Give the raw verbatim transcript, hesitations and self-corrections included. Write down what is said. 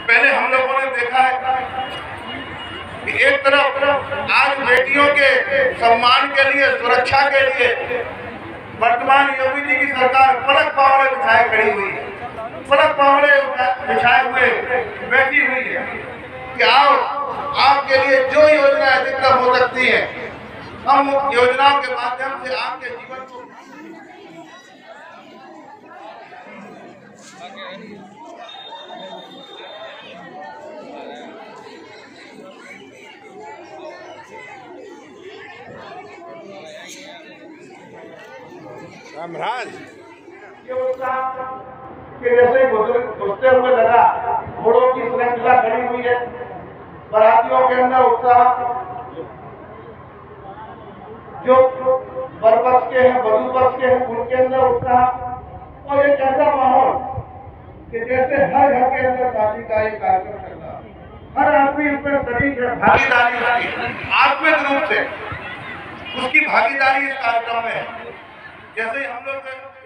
पहले हम लोगों ने देखा है कि एक तरफ आज बेटियों के सम्मान के लिए, सुरक्षा के लिए वर्तमान योगी जी की सरकार पलक पावड़े बिछाए खड़ी हुई है, पलक पावड़े बिछाए हुए बैठी हुई है कि आओ आपके लिए जो योजना अधिकतम हो सकती है, हम योजनाओं के माध्यम से आपके जीवन को रामराज के जैसे घुसते हुए लगा, घोड़ों की श्रृंखला खड़ी हुई है, बारातियों के अंदर उत्साह, जो वर पक्ष के हैं, वधू पक्ष के हैं, उनके अंदर उत्साह, और एक ऐसा माहौल कि जैसे हर घर के अंदर शादी का एक कार्यक्रम चल रहा है, हर आदमी इसमें शरीक है, भागीदारी उसकी आत्मिक रूप से उसकी भागीदारी इस कार्यक्रम में है। जैसे हम लोग